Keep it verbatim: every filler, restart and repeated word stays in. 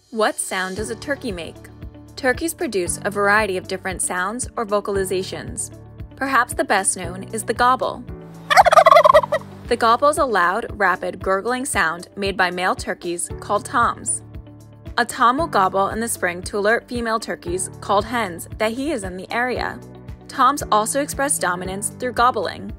What sound does a turkey make? Turkeys produce a variety of different sounds or vocalizations. Perhaps the best known is the gobble. The gobble is a loud, rapid, gurgling sound made by male turkeys called toms. A tom will gobble in the spring to alert female turkeys, called hens, that he is in the area. Toms also express dominance through gobbling.